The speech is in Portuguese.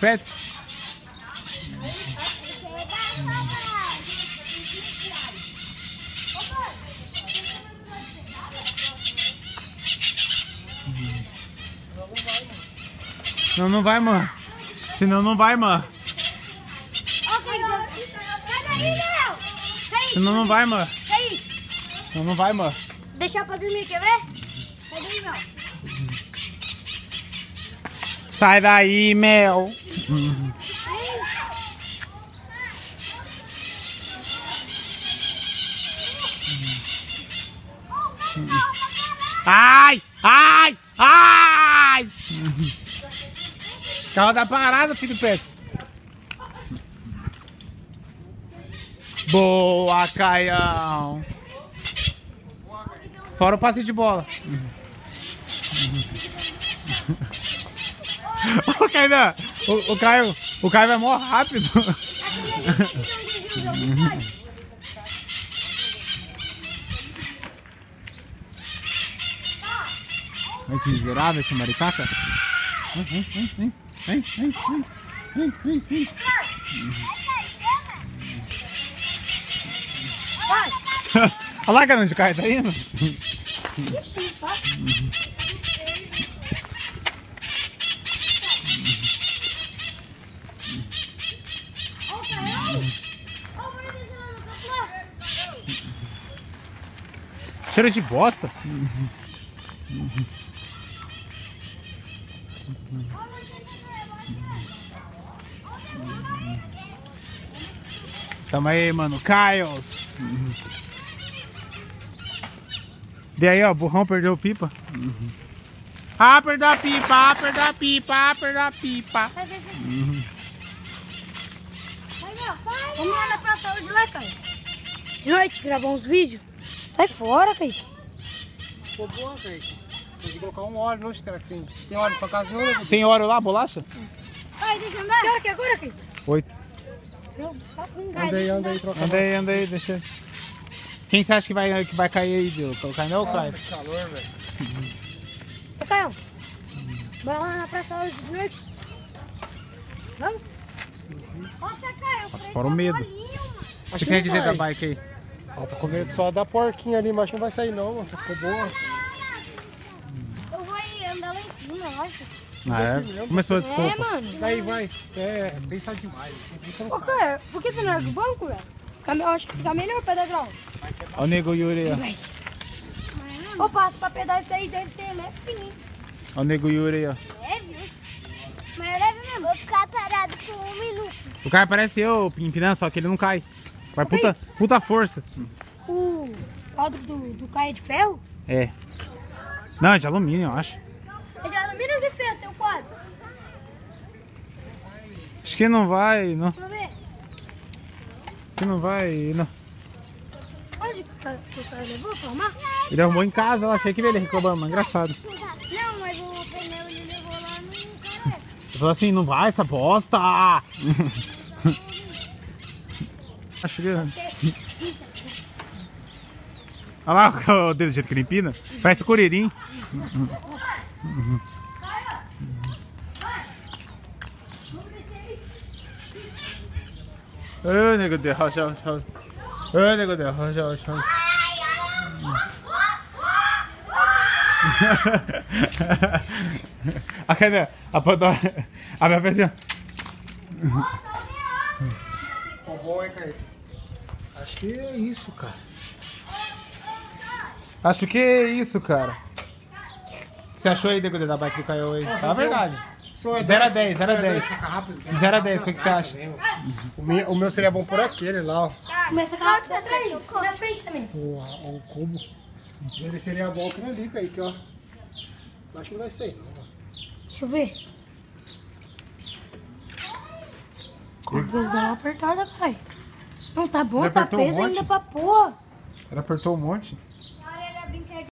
pets? Senão não vai, mano. Senão não vai, mano. Senão não vai, mano. Senão não vai, mano. Deixa pra dormir, quer ver? Sai daí, Mel. Sai daí, Mel. Ai, ai, ai. O carro tá parado, filho Pets. Boa, Caião. Fora o passe de bola. Ô, Kainan, o Caio vai mó rápido. Olha que miserável esse maricaca. Vem. Olha lá, cara, onde o Caio tá indo. Cheiro de bosta. Tamo aí, mano. Caios. E aí, ó, o burrão perdeu o pipa. Ah, perdeu a pipa, perdeu a pipa, perdeu a pipa. Vamos lá na praça hoje lá, Caio. De noite, gravar uns vídeos. Sai fora, Kaique. Ficou boa, Kaique. Tem que colocar um óleo no será que tem? Tem óleo na sua casa? Não, tem óleo lá, bolacha? Vai, deixa eu andar. Que hora que é agora, Kaique? 8. Só com um gás. Anda aí, troca. Anda aí, deixa. Quem você acha que vai cair aí, Deus? O Caio ou o Caio? Nossa, que calor, velho. Ô, Caio, vai lá na praça hoje de noite. Vamos? Nossa, Caio. Nossa, fora o medo. O que tem a dizer da bike aí? Ah, tô com medo só da porquinha ali, mas acho que não vai sair não, mano. Ficou boa. Eu vou ir andar lá em cima, eu acho. Ah, é? Começou a desculpa. Mano. Daí vai. Você é pensar demais. Ô, Caio, por que você não larga o banco, velho? Eu acho que fica melhor pra dar grau. Olha o nego Yuri aí, ó. Ô, passo pra pedal isso aí deve ser leve fininho. Olha o nego Yuri aí, ó. Leve? Mas é leve mesmo. Vou ficar parado por 1 minuto. O Caio parece eu empinando, só que ele não cai. Vai puta força. O quadro do Caio é de ferro? É. Não, é de alumínio, eu acho. É de alumínio ou de ferro, seu quadro? Acho que não vai, não. Deixa eu ver. Acho que não vai, não. Onde que o Caio levou pra arrumar? Ele arrumou em casa, eu achei que ele reclamando, engraçado. Não, mas o pneu ele levou lá no carro. Ele falou assim, não vai essa bosta! Acho que... Olha lá o dedo do jeito que ele empina. Parece o Curirim. Ô, nego de rocha. Ô, nego de rocha. A cadê? A Pandora. A minha pezinha. Ficou bom, hein, Kaique? Acho que é isso, cara. Acho que é isso, cara. O que você achou aí, nego da bike do Caio aí? Fala a verdade. 0 a 10, 0 a 10. 0 a 10, o que você acha? O meu seria bom por aquele lá, ó. Começa a calar aqui atrás, na frente também. O cubo. Ele seria bom aquele ali, Kaique, ó. Acho que não vai ser, não. Deixa eu ver. Vou dar uma apertada, pai. Não, tá bom, Ele tá apertou um preso monte. ainda pra pôr. Ele apertou um monte.